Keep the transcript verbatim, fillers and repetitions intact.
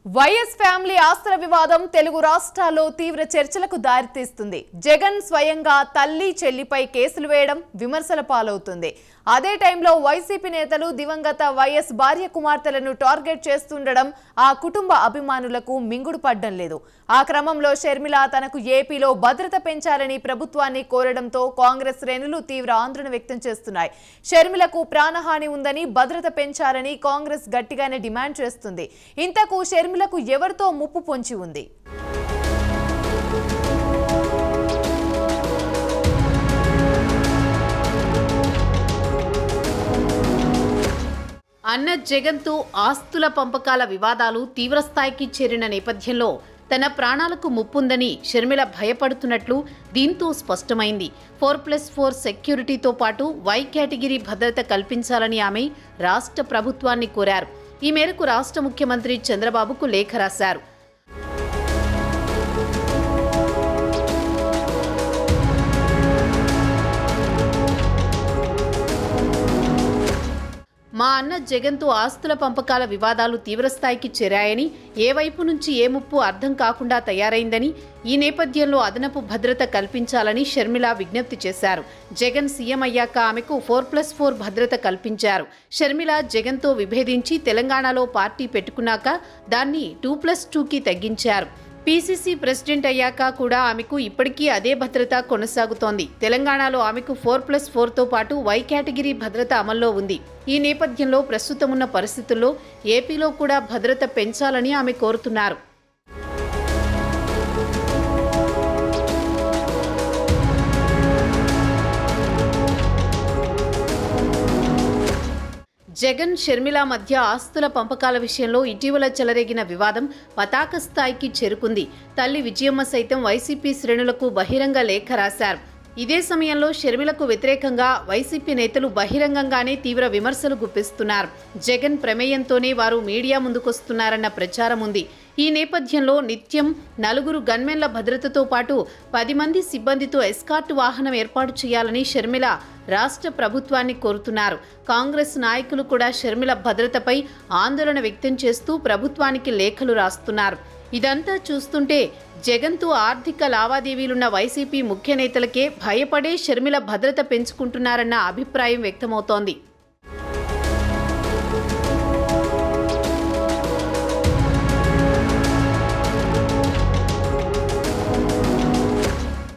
YS family ఆస్తుల వివాదం తెలుగు రాష్ట్రాల్లో తీవ్ర చర్చలకు దారితీస్తుంది. జగన్ స్వయంగా తల్లి చెల్లిపై కేసులు వేయడం విమర్శల పాలవుతుంది. అదే టైంలో వైసీపీ నేతలు దివంగత వైఎస్ భార్య కుమార్తెలను టార్గెట్ చేస్తుండడం ఆ కుటుంబ అభిమానులకు మింగుడు పడ్డం లేదు. ఆ క్రమంలో షర్మిల తనకు ఏపీలో భద్రత పెంచాలని ప్రభుత్వాన్ని కోరడంతో కాంగ్రెస్ శ్రేణులు తీవ్ర ఆందోళన వ్యక్తం చేస్తున్నాయి. షర్మిలకు ప్రాణహాని ఉందని భద్రత పెంచాలని కాంగ్రెస్ గట్టిగానే డిమాండ్ చేస్తుంది. ఇంతకు షర్మిలకు ఎవరితో ముప్పు పొంచి ఉంది? అన్న జగన్తో ఆస్తుల పంపకాల వివాదాలు తీవ్రస్థాయికి చేరిన నేపథ్యంలో తన ప్రాణాలకు ముప్పుందని షర్మిల భయపడుతున్నట్లు దీంతో స్పష్టమైంది. ఫోర్ ప్లస్ ఫోర్ సెక్యూరిటీతో పాటు వై కేటగిరీ భద్రత కల్పించాలని ఆమె రాష్ట్ర ప్రభుత్వాన్ని కోరారు. ఈ మేరకు రాష్ట్ర ముఖ్యమంత్రి చంద్రబాబుకు లేఖ రాశారు. మా అన్న జగన్తో ఆస్తుల పంపకాల వివాదాలు తీవ్రస్థాయికి చేరాయని, ఏ వైపు నుంచి ఏ ముప్పు అర్థం కాకుండా తయారైందని, ఈ నేపథ్యంలో అదనపు భద్రత కల్పించాలని షర్మిల విజ్ఞప్తి చేశారు. జగన్ సీఎం అయ్యాక ఆమెకు ఫోర్ ప్లస్ ఫోర్ భద్రత కల్పించారు. షర్మిల జగన్తో విభేదించి తెలంగాణలో పార్టీ పెట్టుకున్నాక దాన్ని టూ ప్లస్ టూకి తగ్గించారు. పీసీసీ ప్రెసిడెంట్ అయ్యాక కూడా ఆమెకు ఇప్పటికీ అదే భద్రత కొనసాగుతోంది. తెలంగాణలో ఆమెకు ఫోర్ ప్లస్ ఫోర్తో పాటు వై కేటగిరీ భద్రత అమల్లో ఉంది. ఈ నేపథ్యంలో ప్రస్తుతం ఉన్న పరిస్థితుల్లో ఏపీలో కూడా భద్రత పెంచాలని ఆమె కోరుతున్నారు. జగన్ షర్మిల మధ్య ఆస్తుల పంపకాల విషయంలో ఇటీవల చెలరేగిన వివాదం పతాక స్థాయికి చేరుకుంది. తల్లి విజయమ్మ సైతం వైసీపీ శ్రేణులకు బహిరంగ లేఖ రాశారు. ఇదే సమయంలో షర్మిలకు వ్యతిరేకంగా వైసీపీ నేతలు బహిరంగంగానే తీవ్ర విమర్శలు గుప్పిస్తున్నారు. జగన్ ప్రమేయంతోనే వారు మీడియా ముందుకొస్తున్నారన్న ప్రచారం ఉంది. ఈ నేపథ్యంలో నిత్యం నలుగురు గన్మెన్ల భద్రతతో పాటు పది మంది సిబ్బందితో ఎస్కార్ట్ వాహనం ఏర్పాటు చేయాలని షర్మిల రాష్ట్ర ప్రభుత్వాన్ని కోరుతున్నారు. కాంగ్రెస్ నాయకులు కూడా షర్మిల భద్రతపై ఆందోళన వ్యక్తం చేస్తూ ప్రభుత్వానికి లేఖలు రాస్తున్నారు. ఇదంతా చూస్తుంటే జగన్తో ఆర్థిక లావాదేవీలున్న వైసీపీ ముఖ్య నేతలకే భయపడే షర్మిల భద్రత పెంచుకుంటున్నారన్న అభిప్రాయం వ్యక్తమవుతోంది.